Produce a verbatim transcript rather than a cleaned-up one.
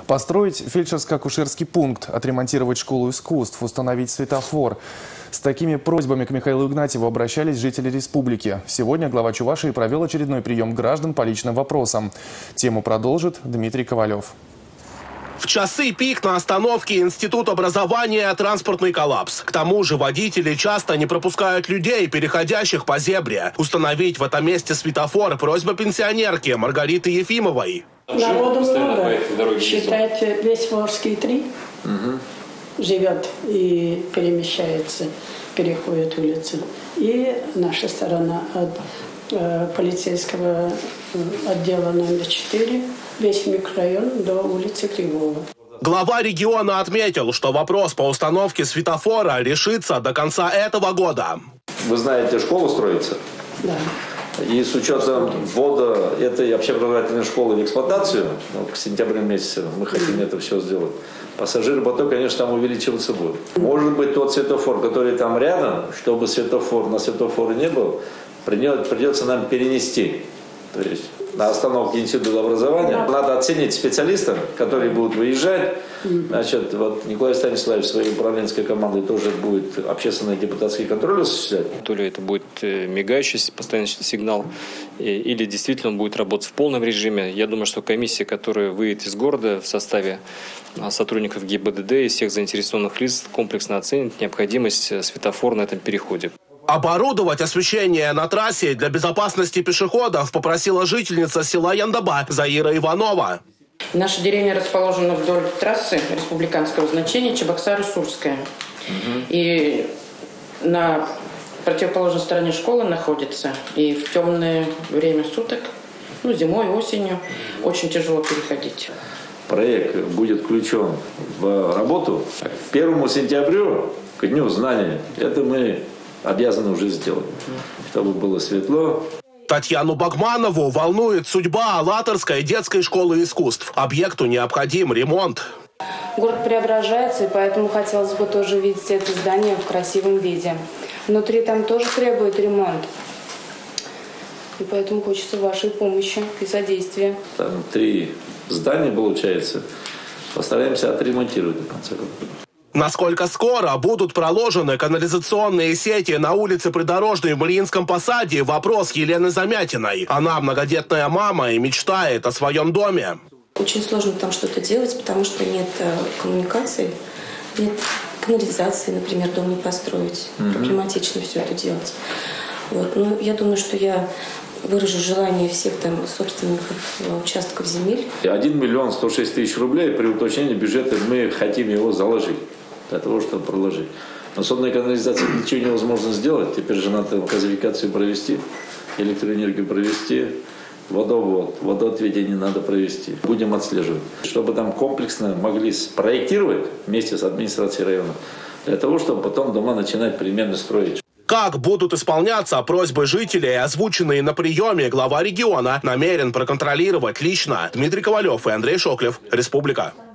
Построить фельдшерско-акушерский пункт, отремонтировать школу искусств, установить светофор. С такими просьбами к Михаилу Игнатьеву обращались жители республики. Сегодня глава Чувашии провел очередной прием граждан по личным вопросам. Тему продолжит Дмитрий Ковалев. В часы пик на остановке Институт образования транспортный коллапс. К тому же водители часто не пропускают людей, переходящих по зебре. Установить в этом месте светофор — просьба пенсионерки Маргариты Ефимовой. Народу много. Считайте, весь Волжский три угу. живет и перемещается, переходит улицу. И наша сторона от э, полицейского отдела номер четыре, весь микрорайон до улицы Кривого. Глава региона отметил, что вопрос по установке светофора решится до конца этого года. Вы знаете, школа строится? Да. И с учетом ввода этой общеобразовательной школы в эксплуатацию, ну, к сентябрю месяце мы хотим это все сделать, пассажиропоток, конечно, там увеличиваться будет. Может быть, тот светофор, который там рядом, чтобы светофор на светофоре не был, придется нам перенести. То есть на остановке Института образования надо оценить специалистов, которые будут выезжать. Значит, вот Николай Станиславович своей управленской командой тоже будет общественный депутатский контроль осуществлять. То ли это будет мигающий постоянный сигнал, или действительно он будет работать в полном режиме. Я думаю, что комиссия, которая выйдет из города в составе сотрудников ГИБДД и всех заинтересованных лиц, комплексно оценит необходимость светофора на этом переходе. Оборудовать освещение на трассе для безопасности пешеходов попросила жительница села Яндаба Заира Иванова. Наша деревня расположена вдоль трассы республиканского значения Чебоксары-Сурская. Угу. И на противоположной стороне школы находится. И в темное время суток, ну, зимой, осенью, очень тяжело переходить. Проект будет включен в работу к первому сентябрю, к Дню знания. Это мы обязаны уже сделать, чтобы было светло. Татьяну Багманову волнует судьба Алатырской детской школы искусств. Объекту необходим ремонт. Город преображается, и поэтому хотелось бы тоже видеть это здание в красивом виде. Внутри там тоже требует ремонт. И поэтому хочется вашей помощи и содействия. Там три здания, получается. Постараемся отремонтировать до конца года. Насколько скоро будут проложены канализационные сети на улице Придорожной в Мариинском посаде — вопрос Елены Замятиной. Она многодетная мама и мечтает о своем доме. Очень сложно там что-то делать, потому что нет коммуникаций, нет канализации, например, дом не построить. Mm-hmm. Проблематично все это делать. Вот. Но я думаю, что я выражу желание всех там собственников участков земель. один миллион сто шесть тысяч рублей при уточнении бюджета мы хотим его заложить для того, чтобы проложить. Но сонной канализации ничего невозможно сделать. Теперь же надо газификацию провести, электроэнергию провести, водовод, водоотведение надо провести. Будем отслеживать. Чтобы там комплексно могли спроектировать вместе с администрацией района, для того, чтобы потом дома начинать примерно строить. Как будут исполняться просьбы жителей, озвученные на приеме, глава региона намерен проконтролировать лично. Дмитрий Ковалев и Андрей Шоклев. Республика.